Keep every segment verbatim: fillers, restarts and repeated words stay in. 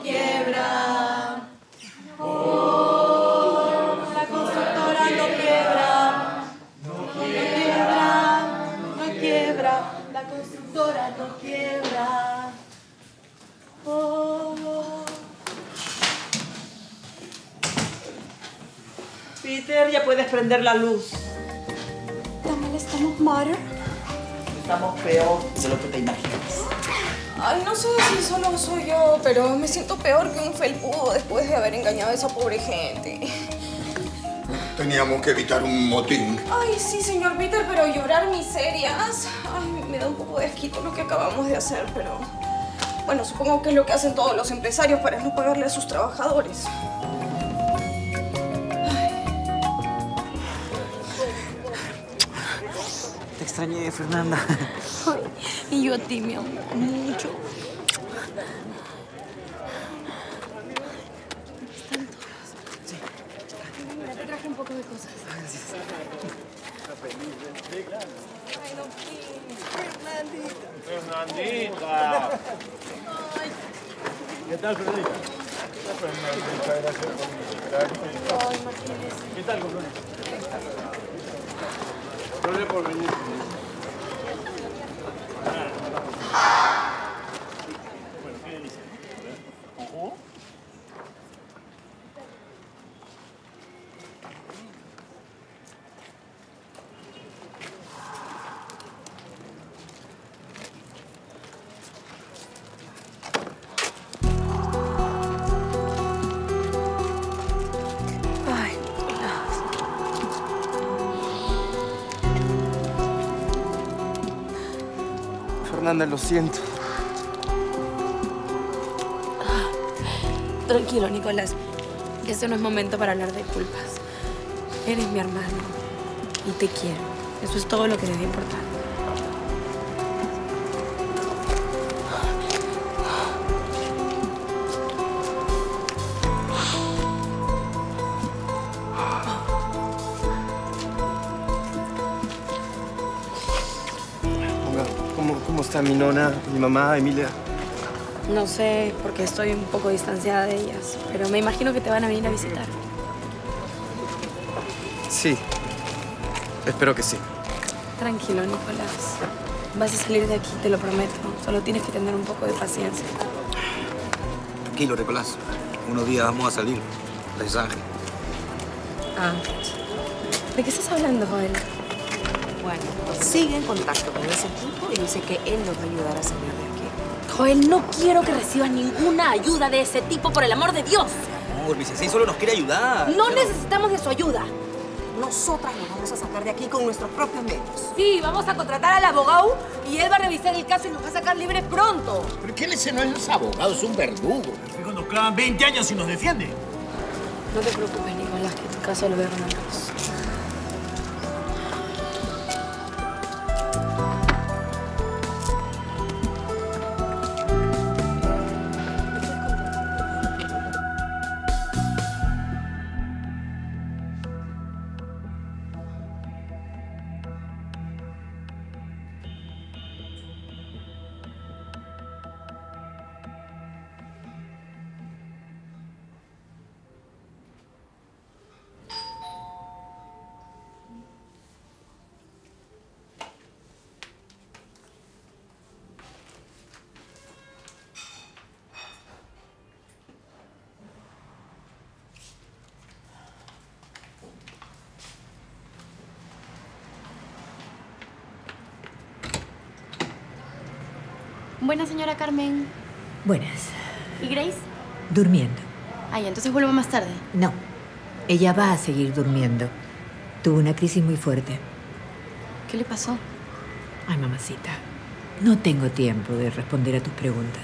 quiebra. Oh, la constructora no quiebra. No quiebra, no quiebra. La constructora no quiebra. Oh. Peter, ya puedes prender la luz. ¿También estamos mal? Estamos peor de lo que te imaginas. Ay, no sé si solo soy yo, pero me siento peor que un felpudo después de haber engañado a esa pobre gente. Teníamos que evitar un motín. Ay, sí, señor Peter, pero llorar miserias. Ay, me da un poco de asquito lo que acabamos de hacer, pero... Bueno, supongo que es lo que hacen todos los empresarios para no pagarle a sus trabajadores. Te extrañé, Fernanda. Ay, y yo a ti, mi amor, mucho. ¿Están todos? Sí. Mira, te traje un poco de cosas. Gracias. Ay, no, Fernandita. Fernandita. Ay. ¿Qué tal, Fernandita? Fernandita, gracias por mi Ay, Martínez. ¿Qué tal, compañero? Gracias por venir. Bueno, ¿qué dice? ¿Un jugo? Ay, Fernanda, lo siento. tranquilo, Nicolás. Que este no es momento para hablar de culpas. Eres mi hermano y te quiero. Eso es todo lo que debe importar. ¿Cómo, cómo está mi nona, mi mamá, Emilia? No sé, porque estoy un poco distanciada de ellas, pero me imagino que te van a venir a visitar. Sí. Espero que sí. Tranquilo, Nicolás. Vas a salir de aquí, te lo prometo. Solo tienes que tener un poco de paciencia. Tranquilo, Nicolás. Unos días vamos a salir. Paisaje. Ah. ¿De qué estás hablando, Joel? Bueno, sigue en contacto con ese tipo y dice que él nos va a ayudar a salir de aquí. Joel, no quiero que recibas ninguna ayuda de ese tipo, por el amor de Dios. Amor, mi sensei solo nos quiere ayudar. No necesitamos de su ayuda. Nosotras nos vamos a sacar de aquí con nuestros propios medios. Sí, vamos a contratar al abogado y él va a revisar el caso y nos va a sacar libres pronto. ¿Pero quién ese no es abogado? Es un verdugo. Fijo, nos clavan veinte años y nos defiende. No te preocupes, Nicolás, que tu caso lo veo con la luz. Buenas, señora Carmen. Buenas. ¿Y Grace? Durmiendo. Ay, entonces vuelvo más tarde. No. Ella va a seguir durmiendo. Tuvo una crisis muy fuerte. ¿Qué le pasó? Ay, mamacita. No tengo tiempo de responder a tus preguntas.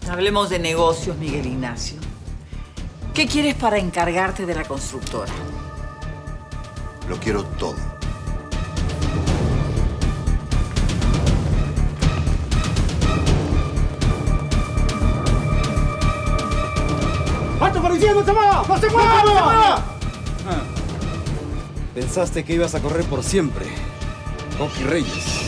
Hablemos de negocios, Miguel Ignacio. ¿Qué quieres para encargarte de la constructora? Lo quiero todo. ¡Alto policía, no se mueva! ¡No se mueva! ¡No se mueva! Pensaste que ibas a correr por siempre. Rocky Reyes.